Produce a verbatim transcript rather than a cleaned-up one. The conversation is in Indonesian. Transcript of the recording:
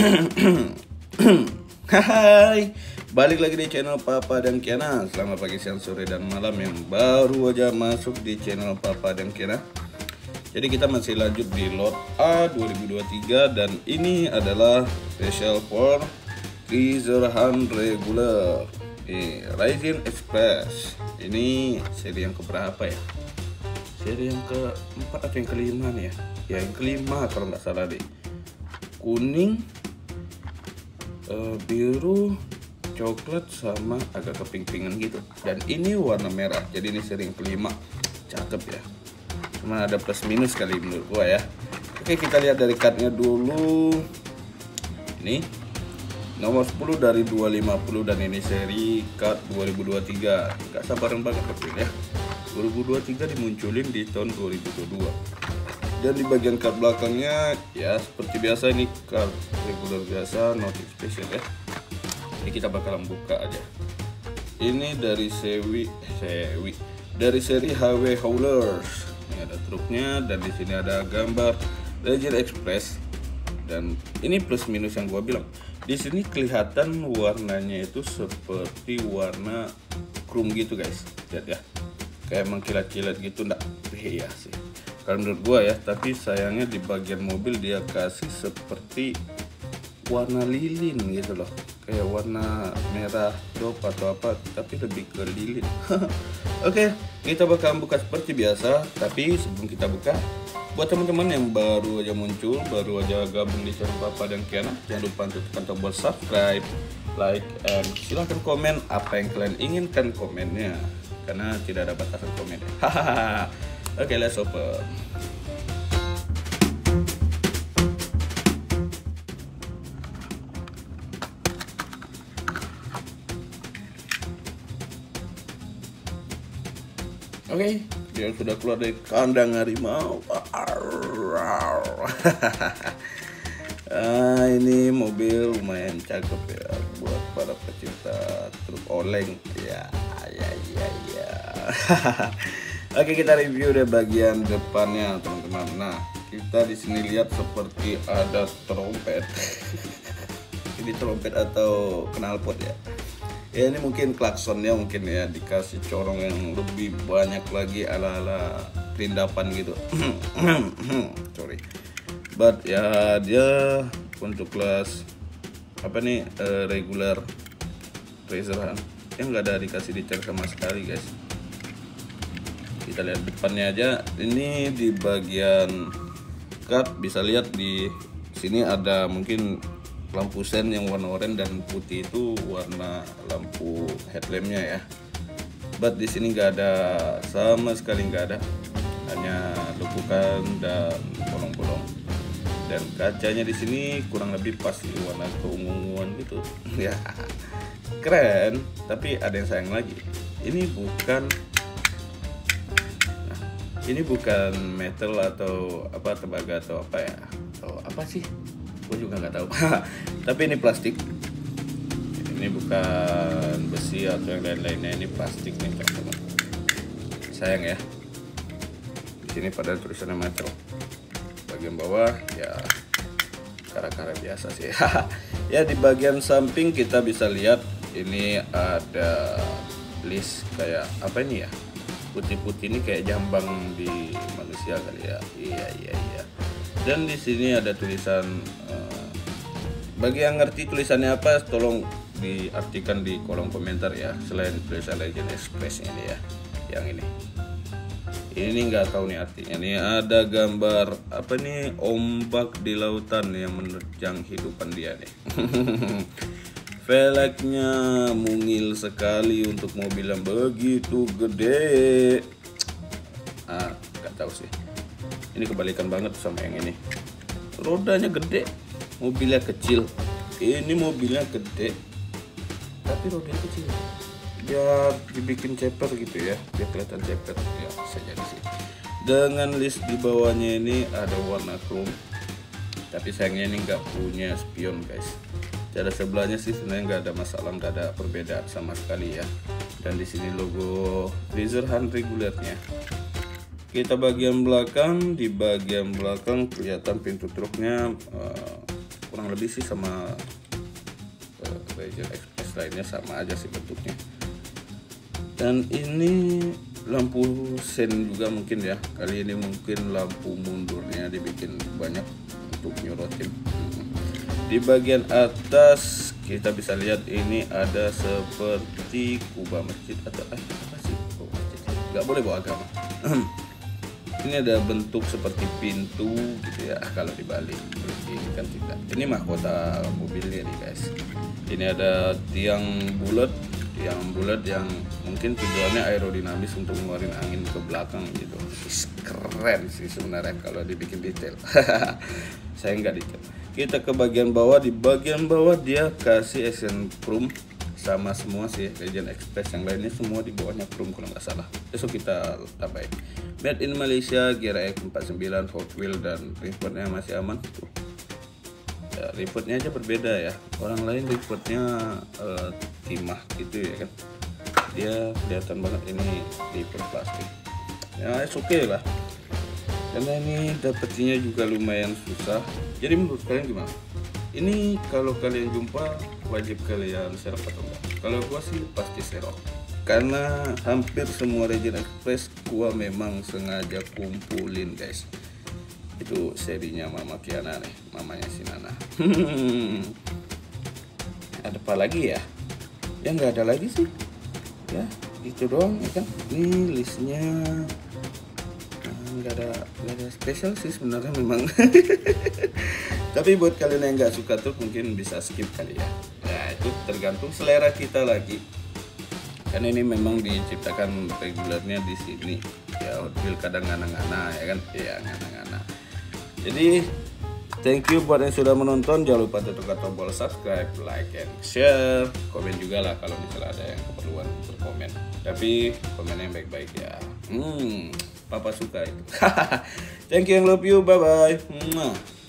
Hai, balik lagi di channel Papa dan Kiana. Selamat pagi, siang, sore, dan malam yang baru aja masuk di channel Papa dan Kiana. Jadi kita masih lanjut di lot A dua ribu dua puluh tiga dan ini adalah special for Treasure Hunt regular eh, Ryzen Express. Ini seri yang keberapa ya? Seri yang keempat atau yang kelima nih ya? Ya yang kelima kalau nggak salah deh. Kuning, uh, biru, coklat, sama agak keping-pingan gitu. Dan ini warna merah, jadi ini seri yang kelima. Cakep ya, cuma ada plus minus kali menurut gua ya. Oke, kita lihat dari cardnya dulu. Ini nomor sepuluh dari dua ratus lima puluh dan ini seri card dua ribu dua puluh tiga. Gak sabaran banget tapi ya, dua ribu dua puluh tiga dimunculin di tahun dua ribu dua puluh dua. Dan di bagian card belakangnya ya seperti biasa, ini card regular biasa, notif special ya. Ini kita bakalan buka aja. Ini dari Sewi, Sewi dari seri H W Haulers. Ini ada truknya dan di sini ada gambar Ryzen Express. Dan ini plus minus yang gua bilang. Di sini kelihatan warnanya itu seperti warna chrome gitu guys. Lihat ya. Kayak mengkilat-kilat gitu, enggak? Iya sih. Kalau menurut gua ya, tapi sayangnya di bagian mobil dia kasih seperti warna lilin gitu loh, kayak warna merah dop atau apa, tapi lebih ke lilin. Oke, kita bakal buka seperti biasa, tapi sebelum kita buka, buat teman-teman yang baru aja muncul, baru aja gabung di channel Papa dan Kiana, jangan lupa untuk tekan tombol subscribe, like, and silahkan komen apa yang kalian inginkan komennya, karena tidak ada batasan komen. Hahaha. Oke, let's open. Oke, dia sudah keluar dari kandang harimau. Ah, ini mobil lumayan cakep ya buat para pecinta truk oleng. Ya, ya, ya, ya. Oke, kita review deh bagian depannya teman-teman. Nah, kita di sini lihat seperti ada trompet. Ini trompet atau knalpot ya. Ya ini mungkin klaksonnya mungkin ya dikasih corong yang lebih banyak lagi ala-ala perindapan gitu. Sorry. But ya dia untuk kelas apa nih uh, regular Treasure Hunt yang nggak ada dikasih detail sama sekali guys. Kita lihat depannya aja. Ini di bagian card bisa lihat di sini ada mungkin lampu sen yang warna oranye dan putih itu warna lampu headlampnya ya. But di sini nggak ada sama sekali, nggak ada, hanya lekukan dan bolong-bolong. Dan kacanya di sini kurang lebih pas di warna keunguan gitu. Ya keren, tapi ada yang sayang lagi. Ini bukan Ini bukan metal atau apa, tembaga atau apa ya, atau apa sih, gue juga nggak tahu. Tapi ini plastik. Ini bukan besi atau yang lain-lainnya, ini plastik nih teman-teman. Sayang ya. Di sini pada tulisannya metal. Bagian bawah ya kara-kara biasa sih. Ya di bagian samping kita bisa lihat ini ada list kayak apa ini ya? Putih-putih ini kayak jambang di manusia kali ya. Iya iya iya. Dan di sini ada tulisan. Uh, bagi yang ngerti tulisannya apa, tolong diartikan di kolom komentar ya. Selain tulisan Ryzen Express ini ya, yang ini. Ini nggak tahu nih artinya. Ini ada gambar apa nih, ombak di lautan yang menerjang kehidupan dia nih. Velgnya mungil sekali untuk mobil yang begitu gede. Ah, nggak tahu sih. Ini kebalikan banget sama yang ini. Rodanya gede, mobilnya kecil. Ini mobilnya gede, tapi rodanya kecil. Biar dibikin ceper gitu ya, biar kelihatan ceper. Ya bisa jadi sih. Dengan list di bawahnya ini ada warna chrome. Tapi sayangnya ini nggak punya spion guys. Cara sebelahnya sih sebenarnya nggak ada masalah, nggak ada perbedaan sama sekali ya. Dan di sini logo Treasure Hunt regulernya. Kita bagian belakang, di bagian belakang kelihatan pintu truknya uh, kurang lebih sih sama uh, Legend Express lainnya, sama aja sih bentuknya. Dan ini lampu sen juga mungkin ya, kali ini mungkin lampu mundurnya dibikin banyak untuk nyorotin. Di bagian atas kita bisa lihat ini ada seperti kubah masjid atau eh, apa sih? Oh, masjid. Nggak boleh bawa agama. Ini ada bentuk seperti pintu gitu ya kalau dibalik. Ini kan tidak. Ini mahkota mobilnya nih guys. Ini ada tiang bulat, tiang bulat yang mungkin tujuannya aerodinamis untuk ngeluarin angin ke belakang gitu. Is, keren sih sebenarnya kalau dibikin detail. Saya nggak detail. Kita ke bagian bawah. Di bagian bawah dia kasih Asian chrome sama semua sih Legend Express, yang lainnya semua di bawahnya chrome kalau nggak salah. Besok kita tambahin. Made in Malaysia, gear X empat puluh sembilan, Hot Wheel, dan remote-nya masih aman tuh. Ya, remote-nya aja berbeda ya. Orang lain remote-nya uh, timah gitu ya kan. Dia kelihatan banget ini remote plastik. Ya, oke okay lah. Karena ini dapetinnya juga lumayan susah. Jadi menurut kalian gimana? Ini kalau kalian jumpa wajib kalian serok atau enggak? Kalau gua sih pasti serok. Karena hampir semua Legend Express gua memang sengaja kumpulin guys. Itu serinya Mama Kiana nih, mamanya si Nana. Ada apa lagi ya? Ya nggak ada lagi sih. Ya itu doang ya kan. Ini listnya nggak ada nggak ada spesial sih sebenarnya memang. Tapi buat kalian yang nggak suka tuh mungkin bisa skip kali ya. Ya itu tergantung selera kita lagi. Kan ini memang diciptakan regulernya di sini. Ya Hot Wheel kadang ngana-ngana ya kan. Iya ngana-ngana. Jadi thank you buat yang sudah menonton. Jangan lupa tekan tombol subscribe, like, and share. Komen juga lah kalau misalnya ada yang keperluan berkomen. Tapi komennya yang baik-baik ya. Hmm, Papa suka itu. Thank you and love you. Bye bye.